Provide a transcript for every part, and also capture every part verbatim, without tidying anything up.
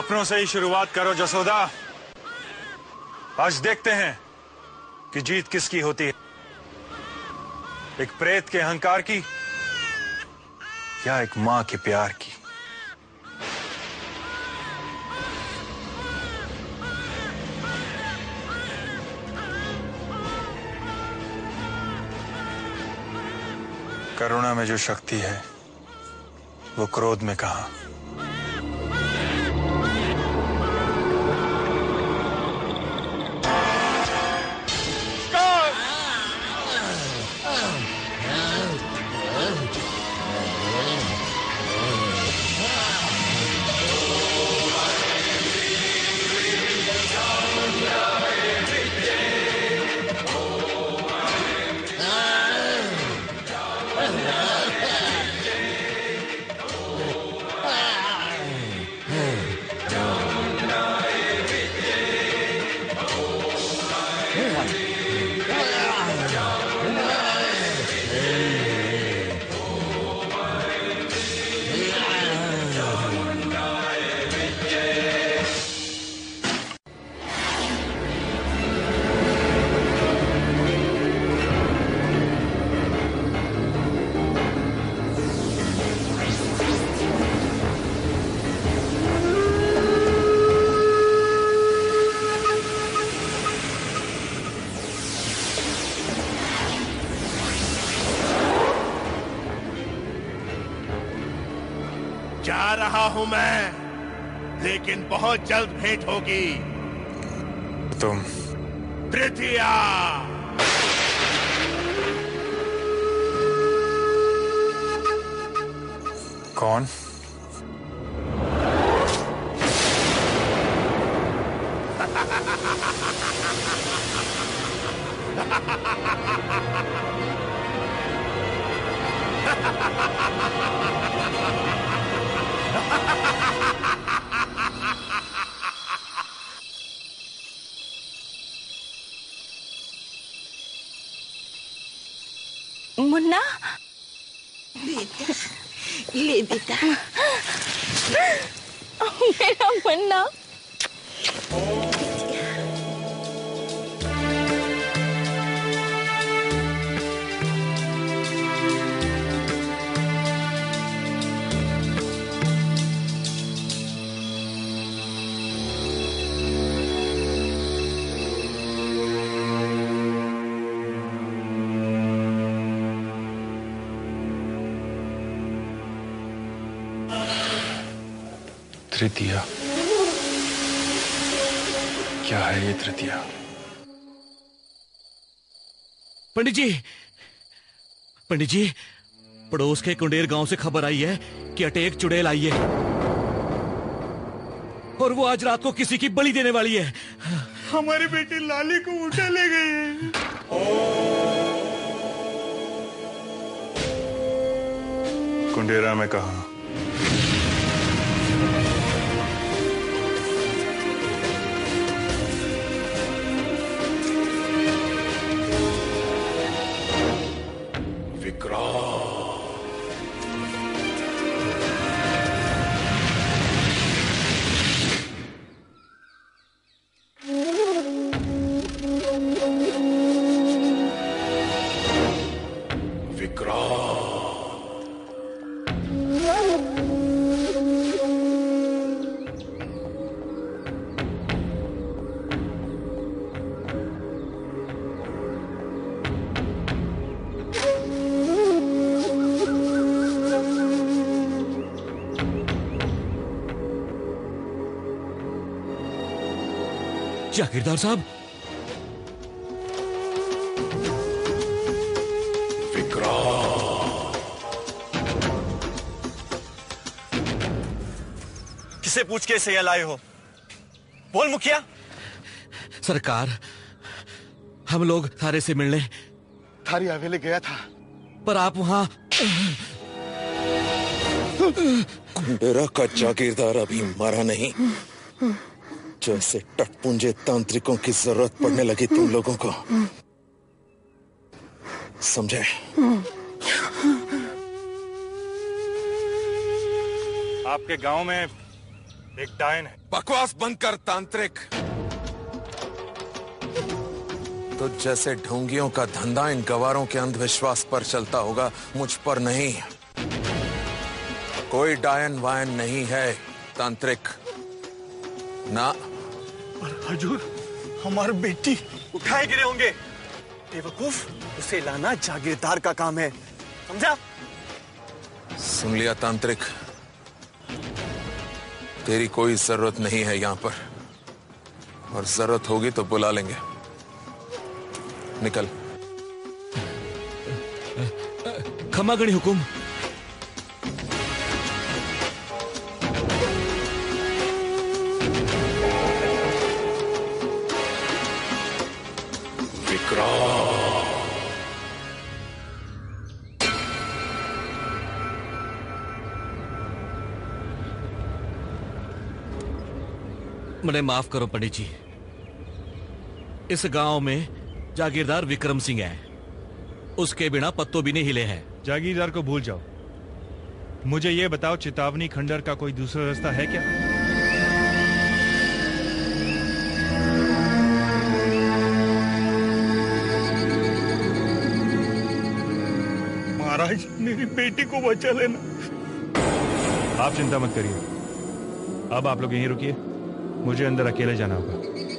अपनों से ही शुरुआत करो जसोदा। आज देखते हैं कि जीत किसकी होती है, एक प्रेत के अहंकार की या एक मां के प्यार की। करुणा में जो शक्ति है वो क्रोध में कहां। जा रहा हूं मैं, लेकिन बहुत जल्द भेंट होगी। तुम तृतीया। कौन? मुन्ना, बेटा, ले बेटा। मेरा मुन्ना। तृतीया, क्या है ये तृतीया? पंडित जी, पंडित जी, पड़ोस के कुंडेर गांव से खबर आई है कि अटेक चुड़ैल आई है और वो आज रात को किसी की बलि देने वाली है। हमारी बेटी लाली को उठा ले गई है। कुंडेरा में कहा? जागीरदार साहब, किसे पूछ के इसे यहाँ लाए हो? बोल मुखिया। सरकार, हम लोग थारे से मिलने थारी हवेली गया था, पर आप वहां। कुंडेरा का जागीरदार अभी मरा नहीं। जैसे टटपुंजे तांत्रिकों की जरूरत पड़ने लगी तुम लोगों को, समझे? आपके गांव में एक डायन है। बकवास बंद कर तांत्रिक। तो जैसे ढोंगियों का धंधा इन गवारों के अंधविश्वास पर चलता होगा, मुझ पर नहीं। कोई डायन वायन नहीं है तांत्रिक ना। पर हजूर, हमारी बेटी उठाए गिरे होंगे। बेवकूफ, उसे लाना जागीरदार का काम है, समझा? सुन लिया तांत्रिक, तेरी कोई जरूरत नहीं है यहां पर, और जरूरत होगी तो बुला लेंगे। निकल। खमा गणी हुकुम। मुझे माफ करो पंडित जी, इस गांव में जागीरदार विक्रम सिंह है, उसके बिना पत्तों भी नहीं हिले हैं। जागीरदार को भूल जाओ। मुझे यह बताओ, चेतावनी खंडर का कोई दूसरा रास्ता है क्या? महाराज, मेरी बेटी को बचा लेना। आप चिंता मत करिए, अब आप लोग यहीं रुकिए, मुझे अंदर अकेले जाना होगा।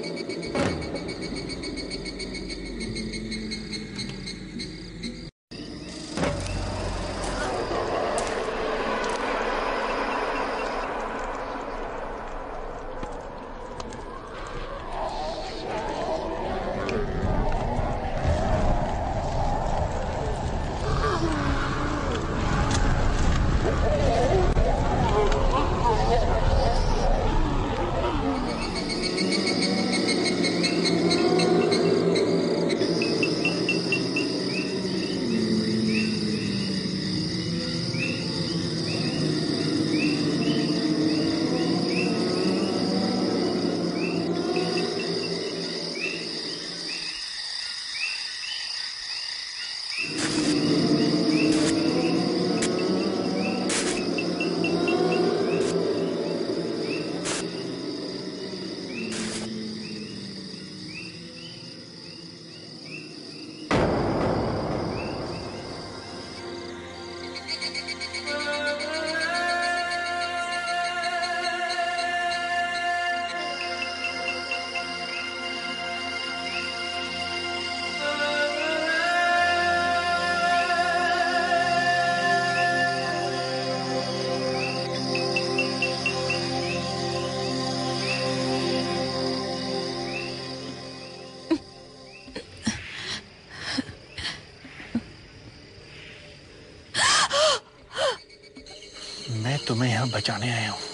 मैं तुम्हें यहां बचाने आया हूं।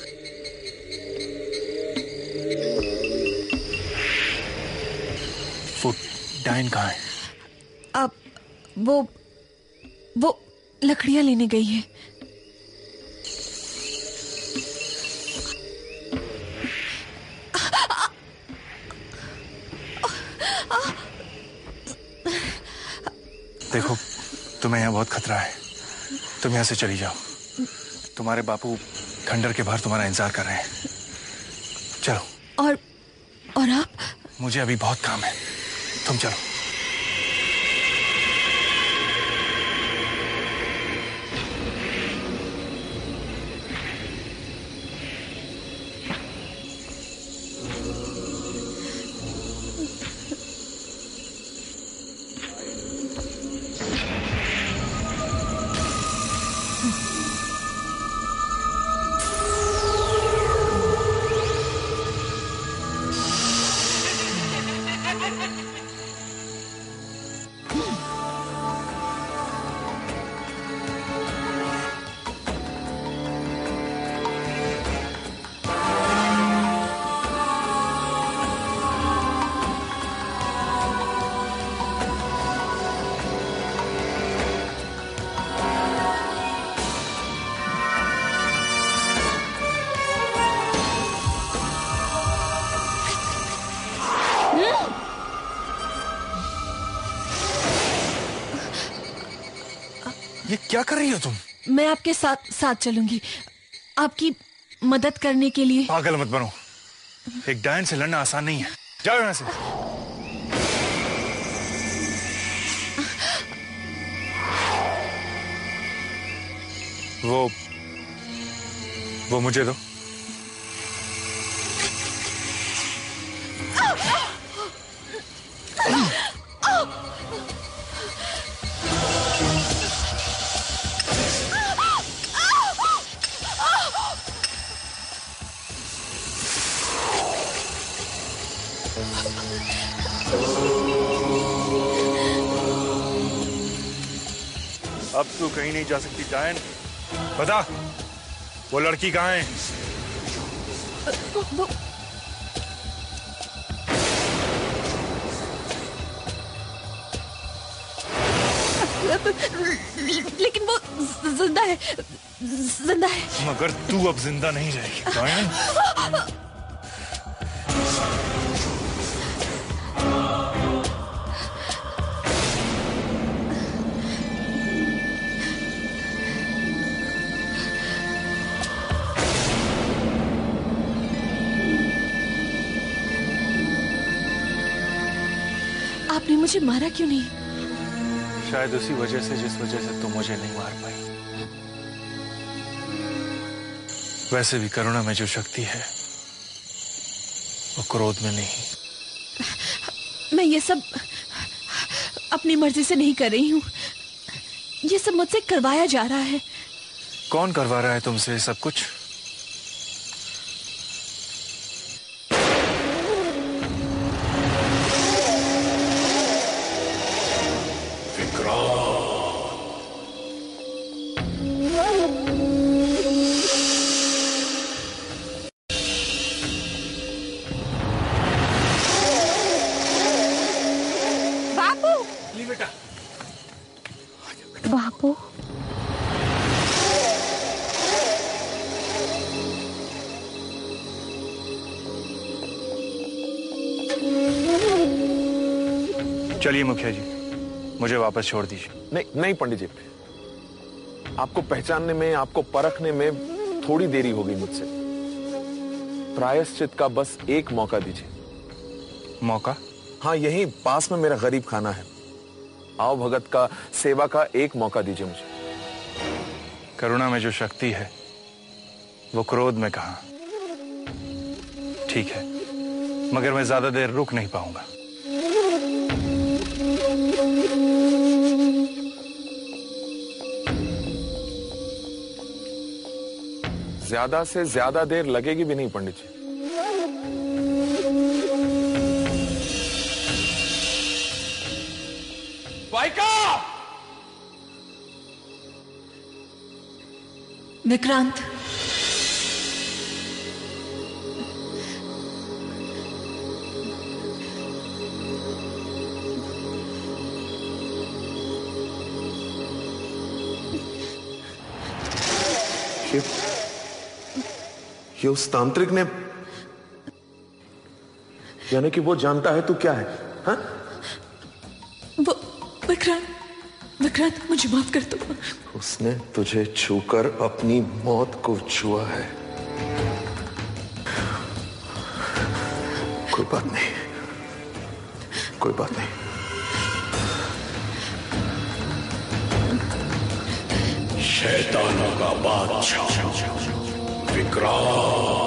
फुट डायन कहाँ है? अब वो वो लकड़ियां लेने गई है। देखो, तुम्हें यहाँ बहुत खतरा है, तुम यहाँ से चली जाओ। तुम्हारे बापू खंडर के बाहर तुम्हारा इंतजार कर रहे हैं। चलो। और और आप? मुझे अभी बहुत काम है, तुम चलो। ये क्या कर रही हो तुम? मैं आपके साथ साथ चलूंगी। आपकी मदद करने के लिए। पागल मत बनो, एक डायन से लड़ना आसान नहीं है। जाओ यहाँ से। वो वो मुझे दो। अब तू कहीं नहीं जा सकती डायन। बता, वो लड़की कहाँ है? वो लेकिन वो जिंदा है, जिंदा है। मगर तू अब जिंदा नहीं रहेगी डायन। आपने मुझे मारा क्यों नहीं? शायद उसी वजह से जिस वजह से तुम मुझे नहीं मार पाई। वैसे भी करुणा में जो शक्ति है वो क्रोध में नहीं। मैं ये सब अपनी मर्जी से नहीं कर रही हूँ। ये सब मुझसे करवाया जा रहा है। कौन करवा रहा है तुमसे ये सब कुछ? बापू, चलिए मुखिया जी, मुझे वापस छोड़ दीजिए। नहीं नहीं पंडित जी, आपको पहचानने में, आपको परखने में थोड़ी देरी होगी मुझसे। प्रायश्चित का बस एक मौका दीजिए। मौका? हाँ, यहीं पास में मेरा गरीब खाना है। आओ भगत का, सेवा का एक मौका दीजिए मुझे। करुणा में जो शक्ति है वो क्रोध में कहां? ठीक है, मगर मैं ज्यादा देर रुक नहीं पाऊंगा। ज्यादा से ज्यादा देर लगेगी भी नहीं पंडित जी। विक्रांत, ये, ये उस तांत्रिक ने, यानी कि वो जानता है तू क्या है? हाँ? वो विक्रांत, विक्रांत मुझे माफ कर दो। उसने तुझे छूकर अपनी मौत को छुआ है। कोई बात नहीं, कोई बात नहीं। शैतानों का बादशाह विक्रांत।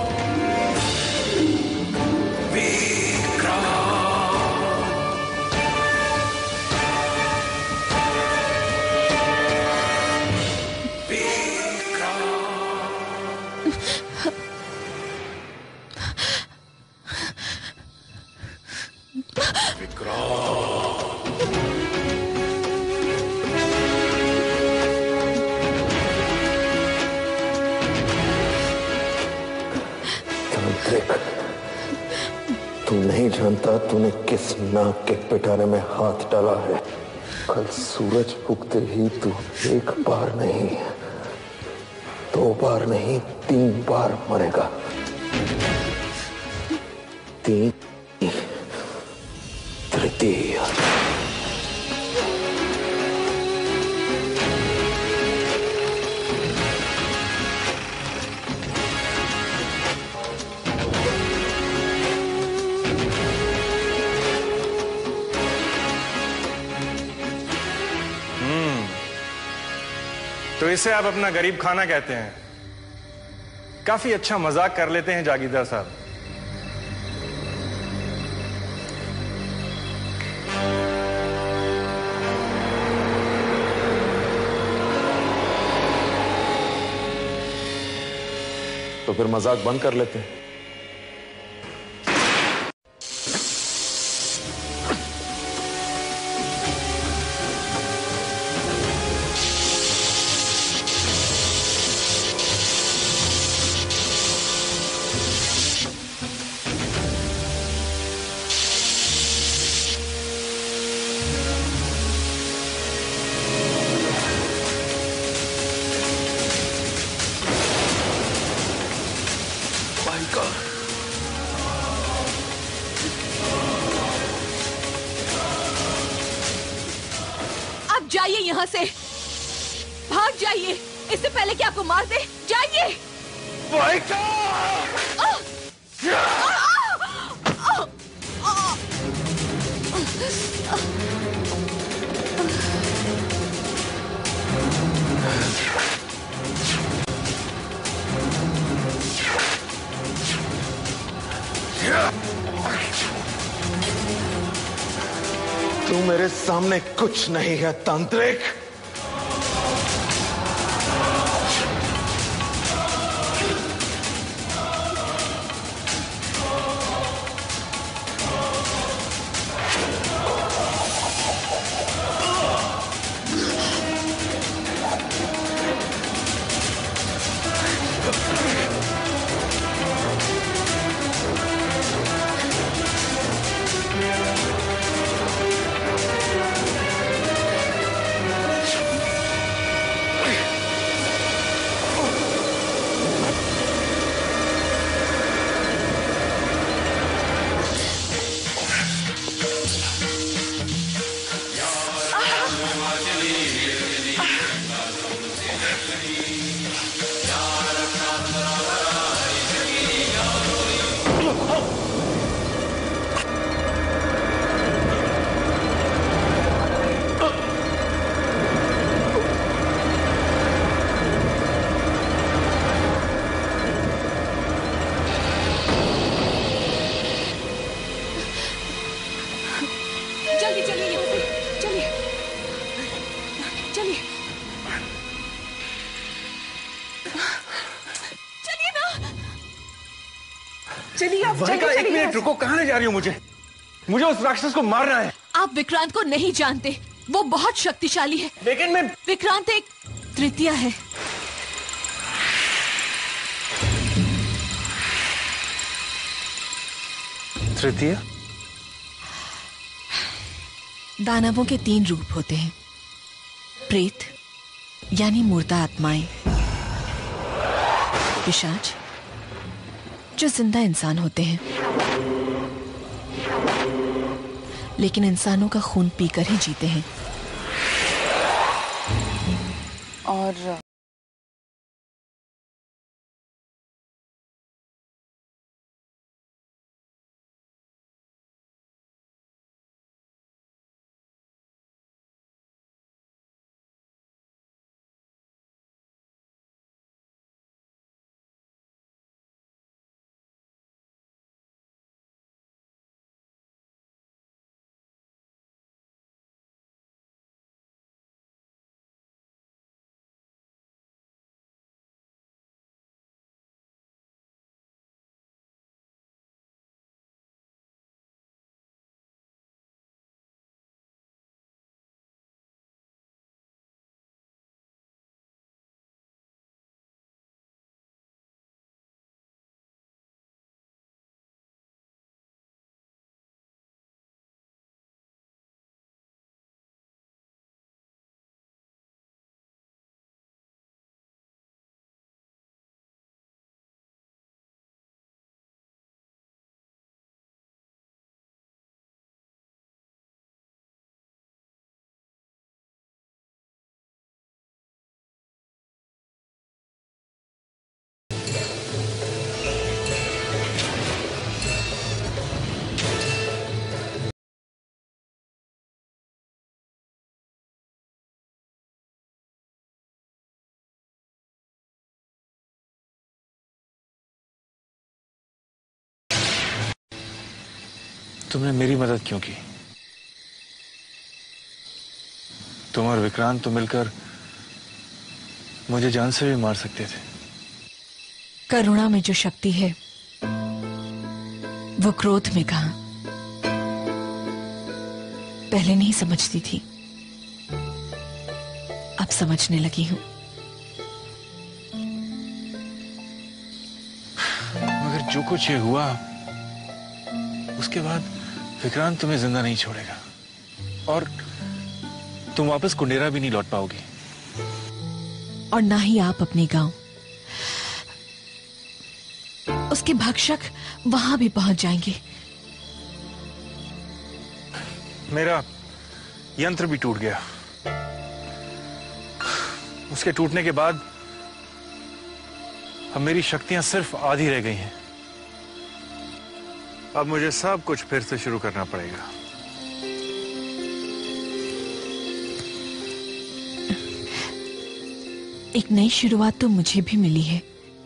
तू नहीं जानता तूने किस नाक के पिटारे में हाथ डाला है। कल सूरज उगते ही तू एक बार नहीं, दो बार नहीं, तीन बार मरेगा। तीन, तृतीय। हम्म तो इसे आप अपना गरीब खाना कहते हैं। काफी अच्छा मजाक कर लेते हैं जागीरदार साहब। तो फिर मजाक बंद कर लेते हैं। आप जाइए यहाँ से, भाग जाइए, इससे पहले कि आपको मार दे। जाइए। तू मेरे सामने कुछ नहीं है तांत्रिक। जल्दी चलिए यहाँ से, चलिए चलिए चलिए ना, चलिए आप एक मिनट रुको। कहाँ ले जा रही हो मुझे? मुझे उस राक्षस को मारना है। आप विक्रांत को नहीं जानते, वो बहुत शक्तिशाली है। लेकिन मैं विक्रांत एक तृतीया है। तृतीया? दानवों के तीन रूप होते हैं, प्रेत यानी मुर्दा आत्माएं, पिशाच जो जिंदा इंसान होते हैं लेकिन इंसानों का खून पीकर ही जीते हैं, और तुमने मेरी मदद क्यों की? तुम और विक्रांत तो मिलकर मुझे जान से भी मार सकते थे। करुणा में जो शक्ति है वो क्रोध में कहां। पहले नहीं समझती थी, अब समझने लगी हूं। मगर जो कुछ ये हुआ उसके बाद विक्रांत तुम्हें जिंदा नहीं छोड़ेगा और तुम वापस कुंडेरा भी नहीं लौट पाओगी। और ना ही आप अपने गांव। उसके भक्षक वहां भी पहुंच जाएंगे। मेरा यंत्र भी टूट गया। उसके टूटने के बाद अब मेरी शक्तियां सिर्फ आधी रह गई हैं। अब मुझे सब कुछ फिर से शुरू करना पड़ेगा। एक नई शुरुआत तो मुझे भी मिली है।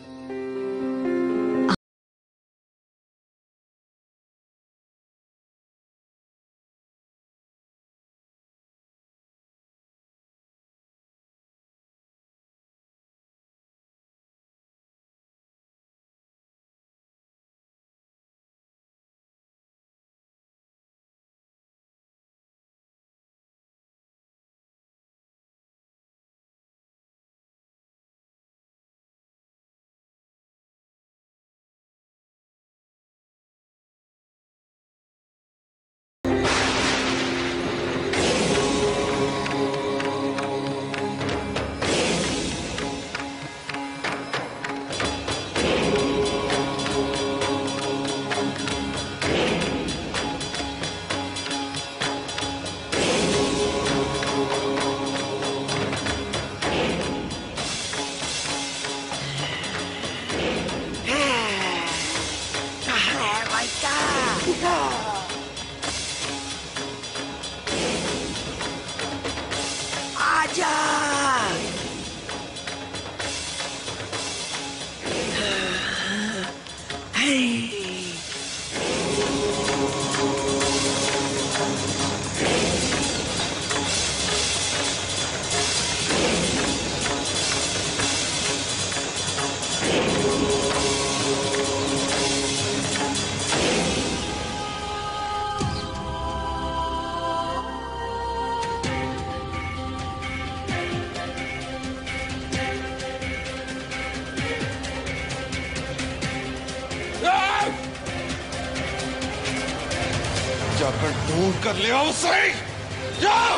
जाकर ढूंढ कर ले आओ उसे। जाओ।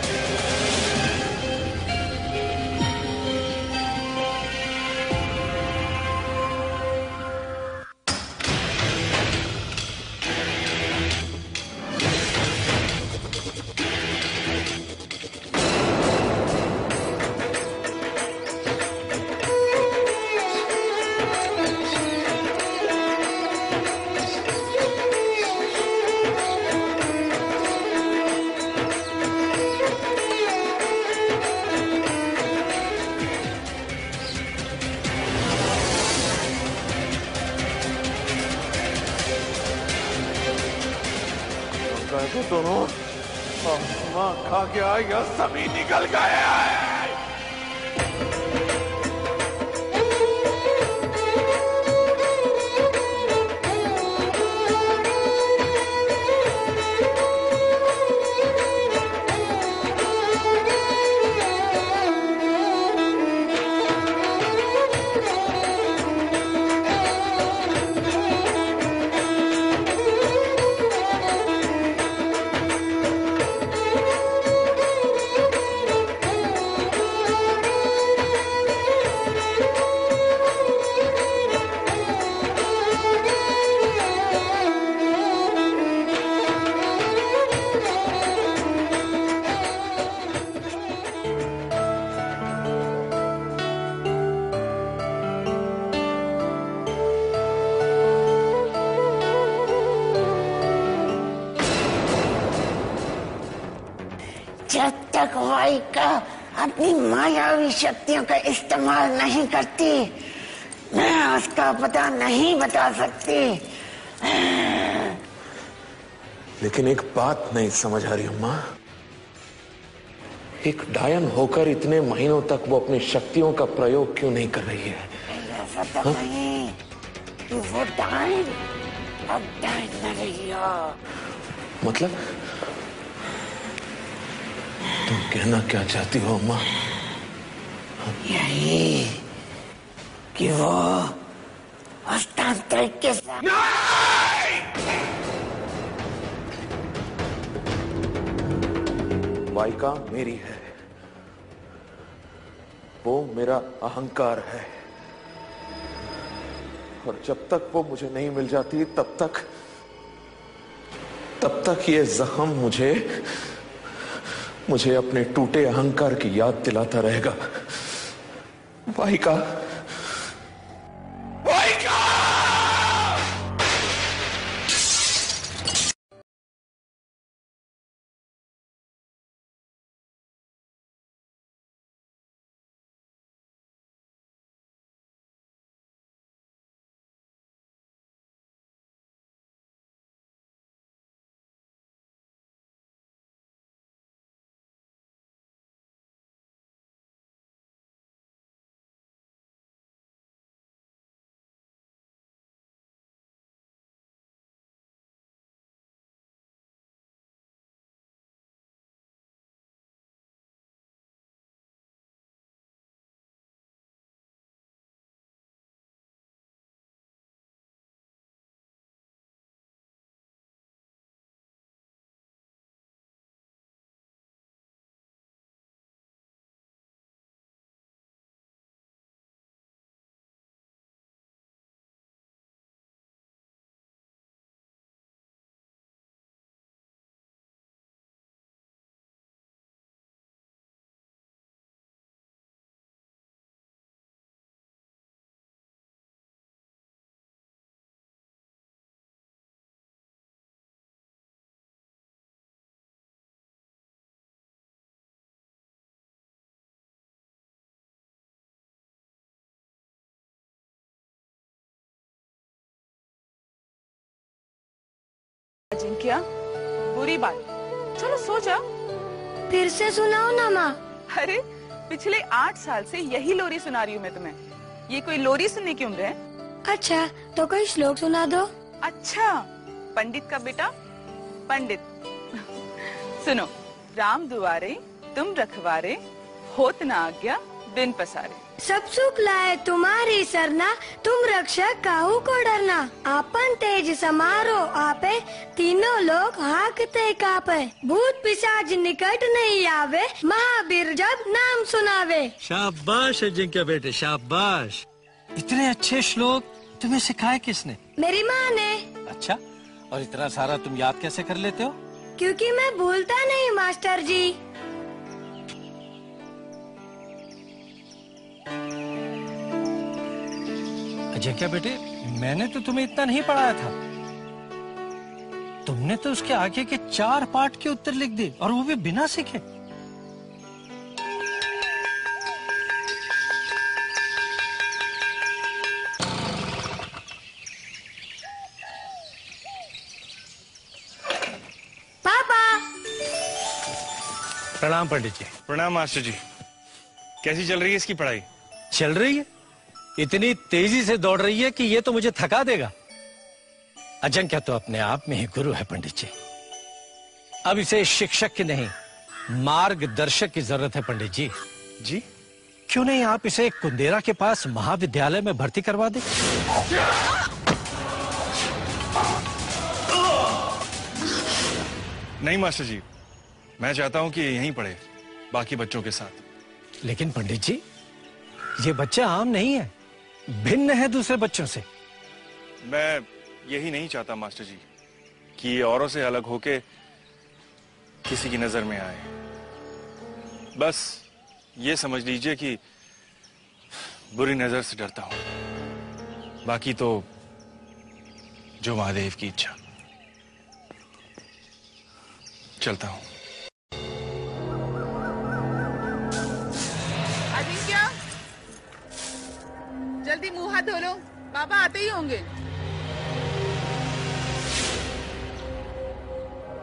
तो दोनों मां खा के आएगा, सभी निकल गए हैं। जब तक वाइका अपनी मायावी शक्तियों का इस्तेमाल नहीं करती, मैं उसका पता नहीं बता सकती। लेकिन एक बात नहीं समझ आ रही अम्मा, एक डायन होकर इतने महीनों तक वो अपनी शक्तियों का प्रयोग क्यों नहीं कर रही है? ऐसा तो नहीं कि वो डायन अब डायन न रही हो। मतलब तुम कहना क्या चाहती हो अम्मा? यही कि वो हस्तांतरित के साथ वाइका मेरी है, वो मेरा अहंकार है, और जब तक वो मुझे नहीं मिल जाती तब तक तब तक ये जख्म मुझे मुझे अपने टूटे अहंकार की याद दिलाता रहेगा। वाइका, वाइका! अजिंक्य, बुरी बात, चलो सो जाओ। फिर से सुनाओ ना माँ। अरे पिछले आठ साल से यही लोरी सुना रही हूँ मैं तुम्हें। ये कोई लोरी सुनने की उम्र है? अच्छा तो कोई श्लोक सुना दो। अच्छा, पंडित का बेटा पंडित। सुनो, राम दुआरे तुम रखवारे, होत ना आज्ञा बिन पसारे। सब सुख लाए तुम्हारी सरना, तुम रक्षक काहू को डरना। आपन तेज समारो आपे, तीनों लोग हाकते कापे। भूत पिशाच निकट नहीं आवे, महावीर जब नाम सुनावे। शाबाश अजिंक्य बेटे, शाबाश। इतने अच्छे श्लोक तुम्हें सिखाए किसने? मेरी माँ ने। अच्छा, और इतना सारा तुम याद कैसे कर लेते हो? क्योंकि मैं भूलता नहीं मास्टर जी। अजिंक्य बेटे, मैंने तो तुम्हें इतना नहीं पढ़ाया था। तुमने तो उसके आगे के चार पाठ के उत्तर लिख दिए, और वो भी बिना सीखे। पापा। प्रणाम पंडित जी। प्रणाम मास्टर जी। कैसी चल रही है इसकी पढ़ाई? चल रही है, इतनी तेजी से दौड़ रही है कि ये तो मुझे थका देगा। अजिंक्य तो अपने आप में ही गुरु है पंडित जी। अब इसे शिक्षक की नहीं, मार्गदर्शक की जरूरत है पंडित जी। जी? क्यों नहीं आप इसे कुंदेरा के पास महाविद्यालय में भर्ती करवा दें? नहीं मास्टर जी, मैं चाहता हूं कि यहीं पढ़े बाकी बच्चों के साथ। लेकिन पंडित जी, ये बच्चा आम नहीं है, भिन्न है दूसरे बच्चों से। मैं यही नहीं चाहता मास्टर जी कि ये औरों से अलग होके किसी की नजर में आए। बस ये समझ लीजिए कि बुरी नजर से डरता हूं, बाकी तो जो महादेव की इच्छा। चलता हूं। अजिंक्य, जल्दी मुंह हाथ धो लो, बाबा आते ही होंगे।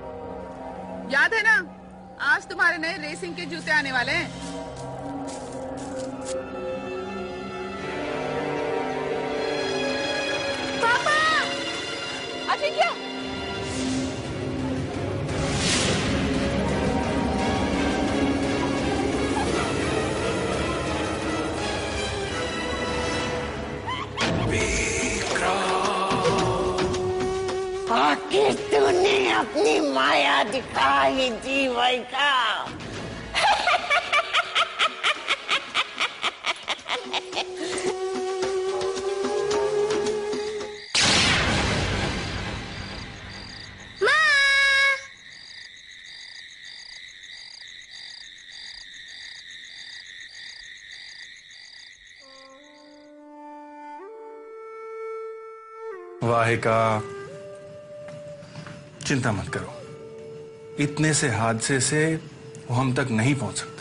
याद है ना, आज तुम्हारे नए रेसिंग के जूते आने वाले हैं। पापा! अजय क्या? आखिर तूने अपनी माया दिखाई जीवन का। वाहिका, चिंता मत करो, इतने से हादसे से वो हम तक नहीं पहुंच सकता।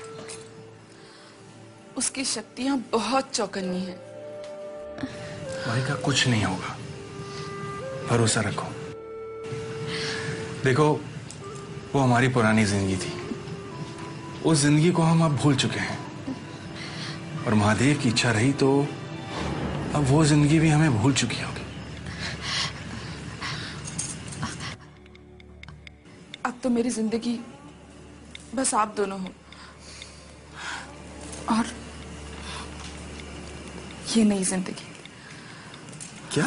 उसकी शक्तियां बहुत चौकन्नी हैं। वाहिका, कुछ नहीं होगा, भरोसा रखो। देखो, वो हमारी पुरानी जिंदगी थी, उस जिंदगी को हम अब भूल चुके हैं, और महादेव की इच्छा रही तो अब वो जिंदगी भी हमें भूल चुकी होगी। अब तो मेरी जिंदगी बस आप दोनों हो, और ये नई जिंदगी। क्या?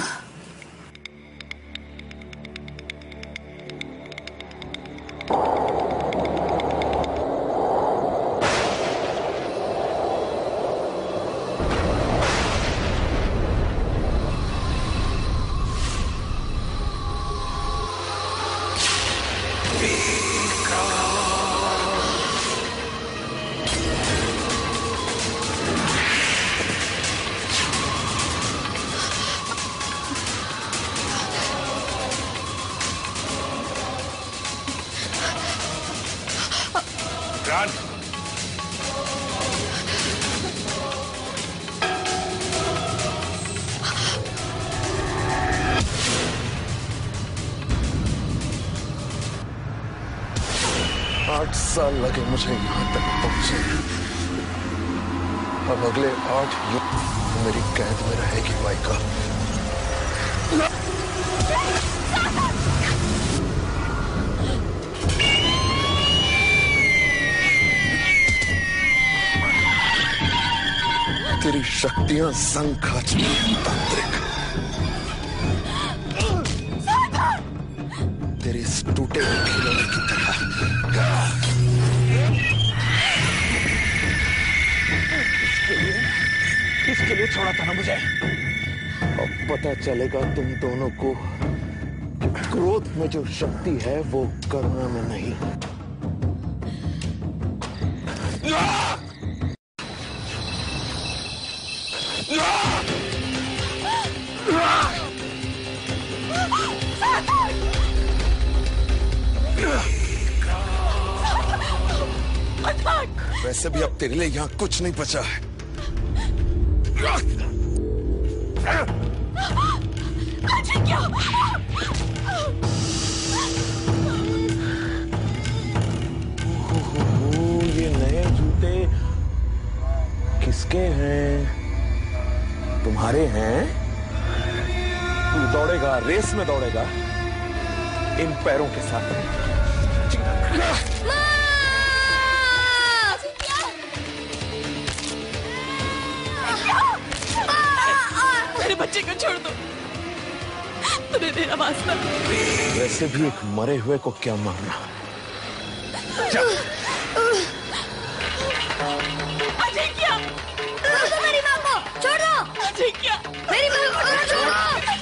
आठ साल लगे मुझे यहाँ तक पहुंचे। अब अगले आठ युग मेरी कैद में रहेगी वाहिका। तेरी शक्तियां संग खा चुकी हैं तांत्रिक। तेरे इस टूटे हुए खिलौने की तरह। किसके लिए किसके लिए छोड़ा था ना मुझे? अब पता चलेगा तुम दोनों को क्रोध में जो शक्ति है वो करुणा में नहीं। वैसे भी अब तेरे लिए यहाँ कुछ नहीं बचा है। क्या? ये नए जूते किसके हैं? तुम्हारे हैं? तू दौड़ेगा, रेस में दौड़ेगा इन पैरों के साथ। मेरे बच्चे को छोड़ दो, तुम्हें मेरा वास्ता। वैसे भी एक मरे हुए को क्या मारना। अजय क्या? छोड़ दो मेरी माँ को, छोड़ दो। अजय क्या? मेरी माँ को छोड़ो।